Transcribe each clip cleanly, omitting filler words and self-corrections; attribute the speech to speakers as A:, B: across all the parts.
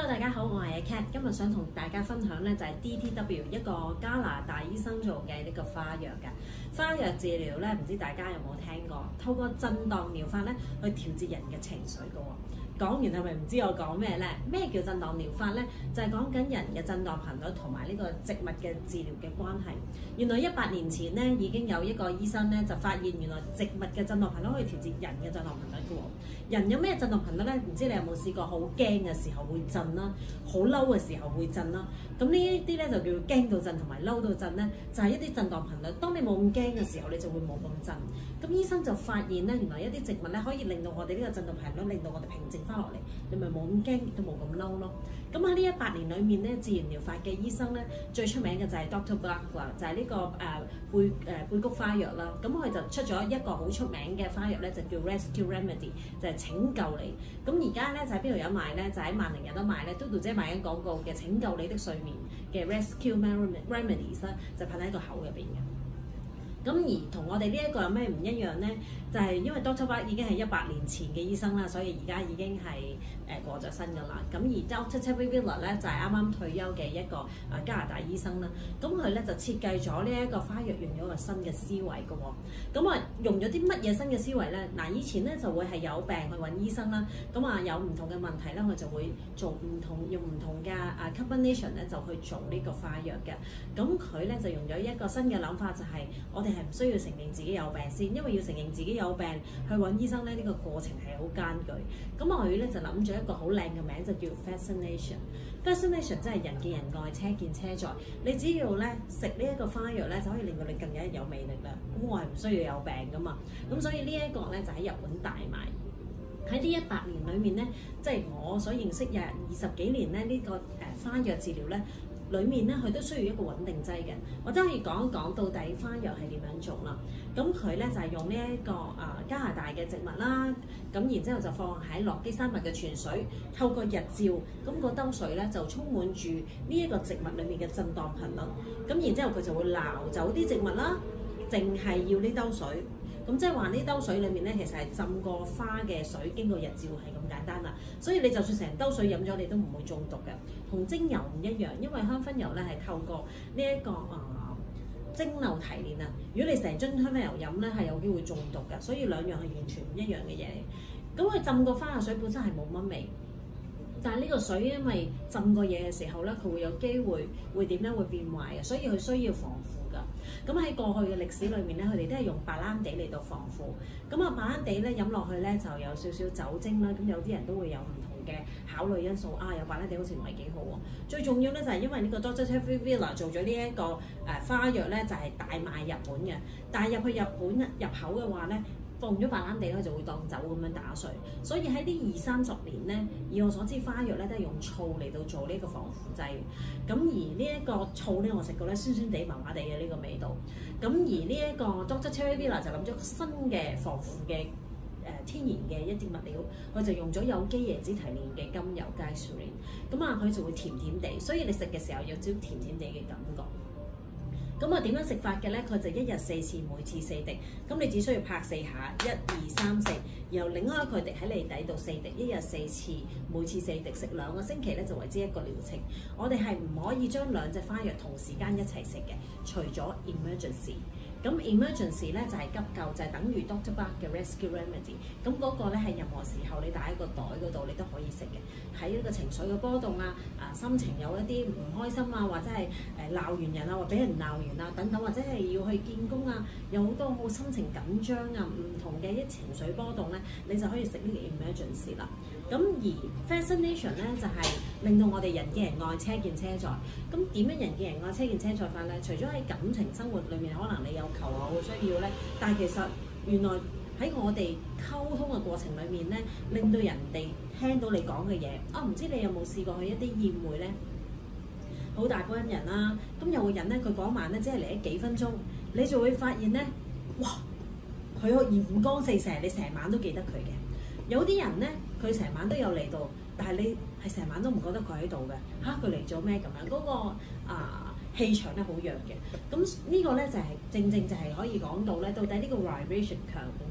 A: 大家好，我係 Cat， 今日想同大家分享咧就係 DTW 一個加拿大醫生做嘅呢個花藥嘅花藥治療咧，唔知大家有冇聽過？透過震盪療法咧去調節人嘅情緒嘅喎。講完係咪唔知我講咩咧？咩叫震盪療法咧？就係講緊人嘅震盪頻率同埋呢個植物嘅治療嘅關係。原來100年前咧已經有一個醫生咧就發現原來植物嘅震盪頻率可以調節人嘅震盪頻率嘅喎。人有咩震盪頻率咧？唔知你有冇試過好驚嘅時候會震啦，好嬲嘅時候會震啦。咁呢一啲咧就叫驚到震同埋嬲到震咧，就係一啲震盪頻率。當你冇咁驚嘅時候，你就會冇咁震。咁醫生就發現咧，原來一啲植物咧可以令到我哋呢個震動頻率令到我哋平靜翻落嚟，你咪冇咁驚，亦都冇咁嬲咯。咁喺呢100年裏面咧，自然療法嘅醫生咧最出名嘅就係 Dr. Black 啦，就係呢個貝谷花藥啦。咁佢就出咗一個好出名嘅花藥咧，就叫 Rescue Remedy， 就係拯救你。咁而家咧就喺邊度有賣咧？就喺萬寧有得賣咧。Dodo 姐賣緊廣告嘅拯救你的睡眠嘅 Rescue Remedies 咧，就噴喺個口入邊嘅。咁而同我哋呢一個有咩唔一樣咧？就係因為 Dr. Black 已經係100年前嘅醫生啦，所以而家已經係過咗身㗎啦。咁而 Dr. Terry Wheeler 咧就係啱啱退休嘅一個加拿大醫生啦。咁佢咧就設計咗呢一個花藥，用咗一個新嘅思維嘅喎。咁啊用咗啲乜嘢新嘅思維咧？嗱，以前咧就會係有病去揾醫生啦。咁啊有唔同嘅問題咧，佢就會做用唔同嘅combination 咧就去做呢個花藥嘅。咁佢咧就用咗一個新嘅諗法，就係我哋係唔需要承認自己有病先，因為要承認自己有病去揾醫生咧，呢個過程係好艱巨。咁佢咧就諗咗一個好靚嘅名，就叫 Fascination。Fascination 即係人見人愛，車見車載。你只要咧食呢一個花藥咧，就可以令到你更加有魅力啦。咁我係唔需要有病噶嘛。咁所以呢一個咧就喺日本大賣。喺呢100年裏面咧，即係我所認識嘅20幾年咧，呢個花藥治療咧。裏面咧，佢都需要一個穩定劑嘅，或者可以講一講到底花藥係點樣做啦。咁佢咧就係用呢一個加拿大嘅植物啦，咁然之後就放喺落基山脈嘅泉水，透過日照，咁個兜水咧就充滿住呢一個植物裡面嘅震盪頻率，咁然之後佢就會撈走啲植物啦，淨係要呢兜水。咁即係話呢兜水裡面咧，其實係浸過花嘅水，經過日照係咁簡單啦。所以你就算成兜水飲咗，你都唔會中毒嘅。同精油唔一樣，因為香薰油咧係透過呢一個蒸餾提煉啊。如果你成樽香薰油飲咧，係有機會中毒嘅。所以兩樣係完全唔一樣嘅嘢。咁佢浸過花嘅水本身係冇乜味，但係呢個水因為浸過嘢嘅時候咧，佢會有機會點咧？會變壞嘅，所以佢需要防腐㗎。咁喺過去嘅歷史裏面咧，佢哋都係用白蘭地嚟到防腐。咁白蘭地咧飲落去咧就有少少酒精啦。咁有啲人都會有唔同嘅考慮因素有白蘭地好似唔係幾好喎。最重要咧就係因為呢個 Dr. Terry Wheeler 做咗呢一個花藥咧，就係大賣日本嘅。但係入去日本入口嘅話咧，放咗白蘭地咧就會當酒咁樣打碎，所以喺呢20-30年咧，以我所知花藥咧都係用醋嚟到做呢個防腐劑。咁而呢一個醋咧，我食過咧酸酸地麻麻地嘅呢個味道。咁而呢一個 Dr. Terry Wheeler 就諗咗新嘅防腐嘅天然嘅一啲物料，佢就用咗有機椰子提煉嘅甘油 glycerine。咁佢就會甜甜地，所以你食嘅時候有少甜甜地嘅感覺。咁點樣食法嘅咧？佢就1日4次，每次4滴。咁你只需要拍4下，1、2、3、4，然後擰開佢滴喺你底度4滴，1日4次，每次4滴，食2個星期咧就為之一個療程。我哋係唔可以將2隻花藥同時間一齊食嘅，除咗 emergency。咁 emergency 咧就係急救，就係等於 Dr. Black 嘅 Rescue Remedy。咁嗰個咧係任何時候你帶喺個袋嗰度，你都可以食嘅。喺呢個情緒嘅波動心情有一啲唔開心或者係鬧完人或者俾人鬧完等等，或者係要去見工有好多好心情緊張唔同嘅情緒波動咧，你就可以食呢個 emergency 啦。咁而 fascination 咧就係令到我哋人見人愛，車見車載。咁點樣人見人愛，車見車載法咧？除咗喺感情生活裏面，可能你有求偶嘅需要咧，但係其實原來喺我哋溝通嘅過程裏面咧，令到人哋聽到你講嘅嘢。唔知你有冇試過去一啲宴會咧？好大班人啦，咁有個人咧，佢嗰晚咧只係嚟咗幾分鐘，你就會發現咧，哇！佢鹽光四射，你成晚都記得佢嘅。有啲人咧，佢成晚都有嚟到，但係你係成晚都唔覺得佢喺度嘅。佢嚟咗咩咁樣？嗰個氣場咧好弱嘅。咁呢個咧就係正正就係可以講到咧，到底呢個 vibration 強定同埋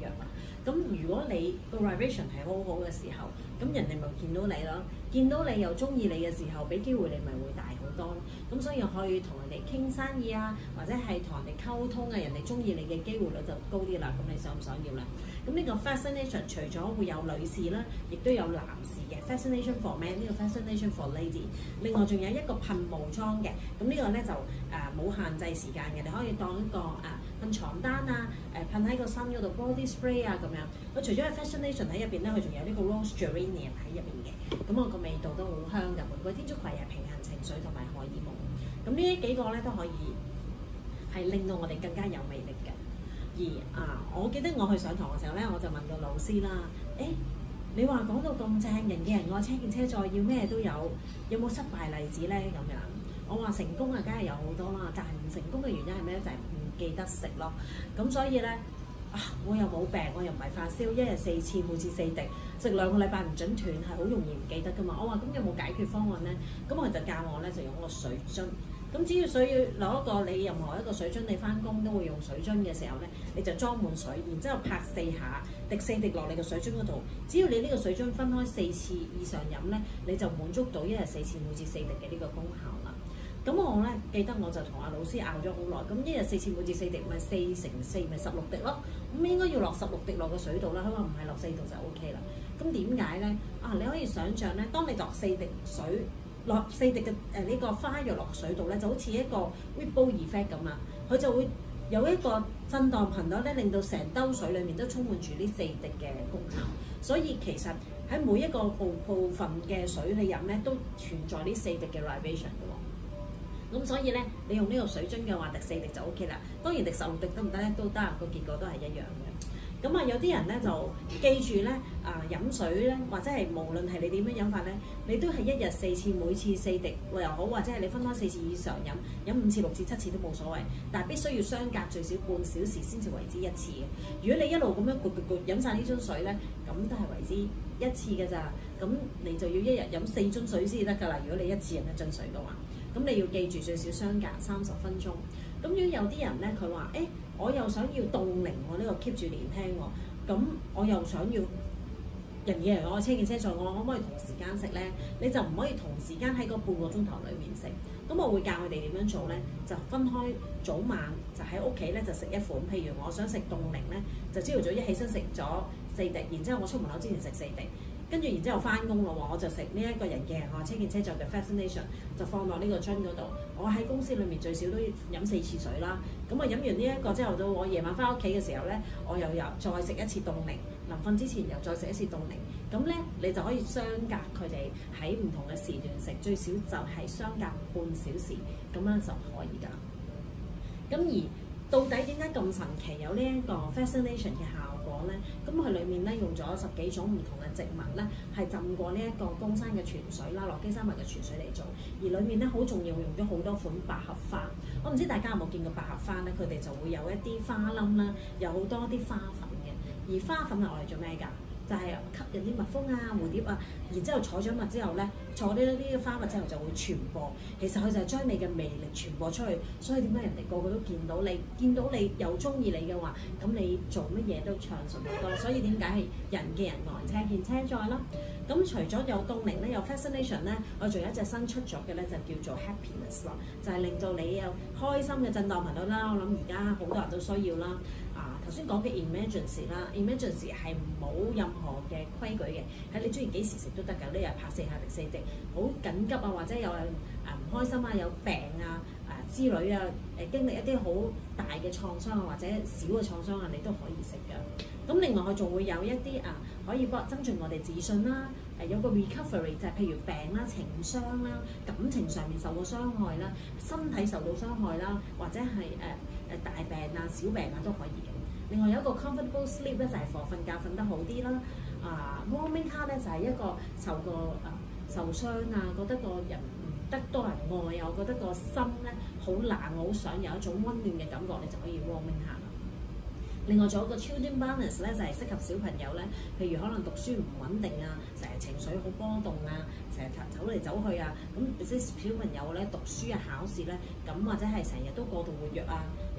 A: 約啊。咁如果你個 vibration 係好好嘅時候，咁人哋咪見到你咯，見到你又中意你嘅時候，俾機會你咪會大好多咯。咁所以可以同人哋傾生意啊，或者係同人哋溝通啊，人哋中意你嘅機會率就高啲啦。咁你想唔想要咧？咁呢個 fascination 除咗會有女士啦，亦都有男士嘅 fascination for man， 呢個 fascination for lady。另外仲有一個噴霧裝嘅，咁呢個咧就冇限制時間嘅，你可以當一個噴床單啊，噴喺個身嗰度 body spray 啊咁樣。佢除咗係 fascination 喺入邊咧，佢仲有呢個 rose geranium 喺入邊嘅，咁我個味道都好香嘅。玫瑰天竺葵係平衡情緒同埋荷爾蒙，咁呢幾個咧都可以係令到我哋更加有魅力嘅。而我記得我去上堂嘅時候咧，我就問個老師啦，你話講到咁正，人嘅人愛車見車載，要咩都有，有冇失敗例子咧？咁樣我話成功啊，梗係有好多啦，但係唔成功嘅原因係咩咧？就係唔記得食咯。咁所以咧我又冇病，我又唔係發燒，一日4次，每次4滴，食2個禮拜唔準斷，係好容易唔記得噶嘛。我話咁有冇解決方案咧？咁佢就教我咧就用個水樽。咁只要攞一個你任何一個水樽，你翻工都會用水樽嘅時候咧，你就裝滿水，然之後拍4下，滴4滴落你個水樽嗰度。只要你呢個水樽分開4次以上飲咧，你就滿足到一日4次，每次4滴嘅呢個功效啦。咁我咧記得我就同阿老師拗咗好耐，咁一日4次，每次4滴，咪4乘4咪16滴咯。咁應該要落16滴落個水度啦。佢話唔係落4度就 OK 啦。咁點解咧？你可以想像咧，當你落4滴水。落4滴嘅呢個花藥落水度咧，就好似一個 ripple effect 咁啊，佢就會有一個震盪頻率咧，令到成兜水裡面都充滿住呢4滴嘅功效。所以其實喺每一個部分嘅水你飲咧，都存在呢4滴嘅 vibration 嘅喎。咁所以咧，你用呢個水樽嘅話，滴4滴就 OK 啦。當然滴16滴得唔得咧？都得，個結果都係一樣嘅。咁有啲人咧就記住咧飲水咧，或者係無論係你點樣飲法咧，你都係一日4次，每次4滴又好，或者係你分開4次以上飲5次、6次、7次都冇所謂，但係必須要相隔最少半小時先至為之1次嘅。如果你一路咁樣飲晒呢樽水咧，咁都係為之1次嘅咋。咁你就要一日飲4樽水先得㗎啦。如果你1次飲1樽水嘅話，咁你要記住最少相隔30分鐘。咁如果有啲人咧，佢話我又想要凍齡喎，呢個 keep 住年輕喎，咁我又想要人嘅人愛車見車載，我可唔可以同時間食咧？你就唔可以同時間喺個半個鐘頭裏面食。咁我會教佢哋點樣做咧，就分開早晚就喺屋企咧就食一款。譬如我想食凍齡咧，就朝頭早一起身食咗4滴，然之後我出門口之前食4滴。跟住然之後翻工咯喎，我就食呢一個人嘅人愛車見車載嘅 fascination， 就放落呢個樽嗰度。我喺公司裏面最少都飲4次水啦。咁我飲完呢一個之後，到我夜晚翻屋企嘅時候咧，我又再食一次凍齡，臨瞓之前又再食一次凍齡。咁咧你就可以相隔佢哋喺唔同嘅時段食，最少就係相隔半小時，咁樣就可以㗎。咁而到底點解咁神奇有呢一個 fascination 嘅效果咧？咁佢裡面咧用咗10幾種唔同嘅植物咧，係浸過呢一個高山嘅泉水啦、落基山脈嘅泉水嚟做。而裡面咧好重要，用咗好多款百合花。我唔知大家有冇見過百合花咧？佢哋就會有一啲花冧啦，有好多啲花粉嘅。而花粉係我哋做咩㗎？就係吸引啲蜜蜂啊、蝴蝶啊，然之後採咗蜜之後咧，採呢啲花蜜之後就會傳播。其實佢就係將你嘅魅力傳播出去。所以點解人哋個個都見到你，見到你又中意你嘅話，咁你做乜嘢都暢順好多。所以點解係人嘅人愛車見車載啦？咁除咗有凍齡咧，有 fascination 咧，我仲有一隻新出咗嘅咧，就叫做 happiness 咯，就係令到你有開心嘅震盪頻率啦。我諗而家好多人都需要啦。頭先講嘅 emergency 啦 ，emergency 係冇任何嘅規矩嘅，喺你中意幾時食都得㗎。呢日拍4下定4滴，好緊急啊，或者有人唔開心啊，有病啊之類啊，經歷一啲好大嘅創傷啊，或者小嘅創傷啊，你都可以食㗎。咁另外佢仲會有一啲可以幫增進我哋自信啦，有個 recovery 就係譬如病啦、情傷啦、感情上面受過傷害啦、身體受到傷害啦，或者係大病啊、小病啊都可以嘅。另外有一個 comfortable sleep 咧，就係瞓覺瞓得好啲啦。warming heart 咧就係一個受傷啊，覺得個人唔得多人愛啊，我覺得個心咧好冷，我好想有一種溫暖嘅感覺，你就可以 warming heart 啦。另外仲有個 children balance 咧，就係適合小朋友咧，譬如可能讀書唔穩定啊，成日情緒好波動啊，成日走嚟走去啊，咁啲小朋友咧讀書啊、考試咧，咁或者係成日都過度活躍啊，有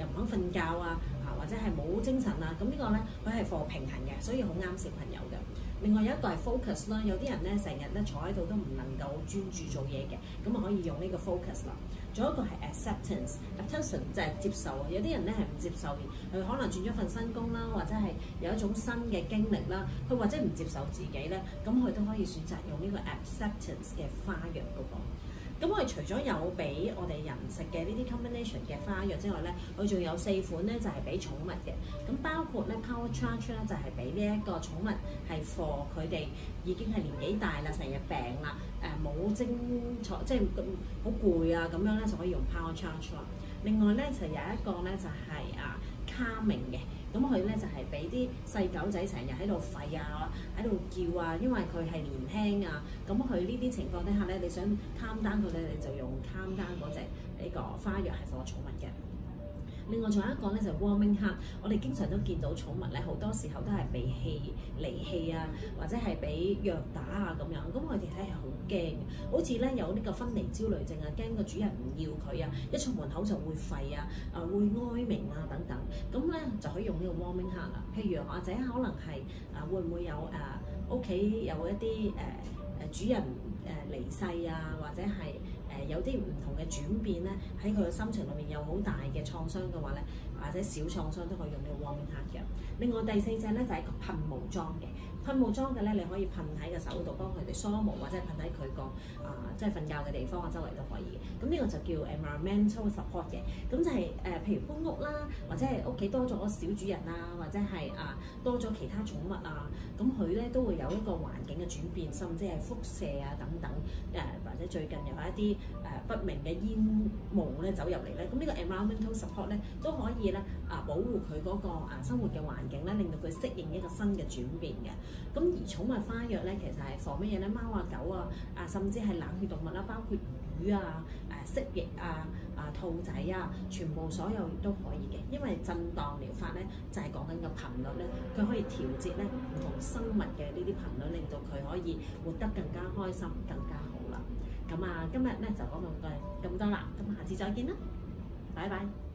A: 又唔肯瞓覺或者係冇精神啊，咁呢個咧佢係 for 平衡嘅，所以好啱小朋友嘅。另外有一個係 focus 啦，有啲人咧成日咧坐喺度都唔能夠專注做嘢嘅，咁啊可以用呢個 focus 啦。仲有一個係 acceptance 就係接受啊，有啲人咧係唔接受，佢可能轉咗份新工啦，或者係有一種新嘅經歷啦，佢或者唔接受自己咧，咁佢都可以選擇用呢個 acceptance 嘅花藥嗰個。咁我哋除咗有俾我哋人食嘅呢啲 combination 嘅花藥之外咧，佢仲有4款咧就係俾寵物嘅。咁包括咧 Power Charge 咧就係俾呢一個寵物係 for 佢哋已經係年紀大啦，成日病啦，冇精彩，即係好攰啊咁樣咧就可以用 Power Charge 啦。另外咧就有一個咧就係calming嘅。咁佢咧就係俾啲細狗仔成日喺度吠喺度叫啊，因為佢係年輕啊。咁佢呢啲情況底下咧，你想 calm down 佢咧，你就用 calm down 嗰隻呢個花藥係放寵物嘅。另外仲有一個咧就係 warming heart， 我哋經常都見到寵物咧好多時候都係被離棄啊，或者係俾虐打啊咁樣，咁佢哋咧係好驚嘅，好似咧有呢個分離焦慮症啊，驚個主人唔要佢啊，一出門口就會吠會哀鳴啊等等，咁咧就可以用呢個 warming heart 啦。譬如或者可能係會唔會有屋企有一啲主人離世啊，或者係有啲唔同嘅轉變咧，喺佢嘅心情裏面有好大嘅創傷嘅話咧，或者小創傷都可以用呢個 warming heart 嘅。另外第4隻咧就係一個噴霧裝嘅，噴霧裝嘅咧你可以噴喺個手度幫佢哋梳毛，或者係噴喺佢個即係瞓覺嘅地方周圍都可以。咁呢個就叫 environmental support 嘅，咁就係譬如搬屋啦，或者係屋企多咗小主人啊，或者係多咗其他寵物啊，咁佢咧都會有一個環境嘅轉變，甚至係輻射等等或者最近有一啲不明嘅煙霧咧走入嚟咧，咁呢個 environmental support 咧都可以咧保護佢嗰個生活嘅環境咧，令到佢適應一個新嘅轉變嘅。咁而寵物花藥咧其實係放乜嘢咧？貓狗甚至係冷血動物啦，包括魚蜥蜴兔仔全部所有都可以嘅。因為震盪療法咧就係講緊個頻率咧，佢可以調節咧唔同生物嘅呢啲頻率，令到佢可以活得更加開心、更加好啦。咁今日咧就講到咁多啦，咁下次再見啦，拜拜。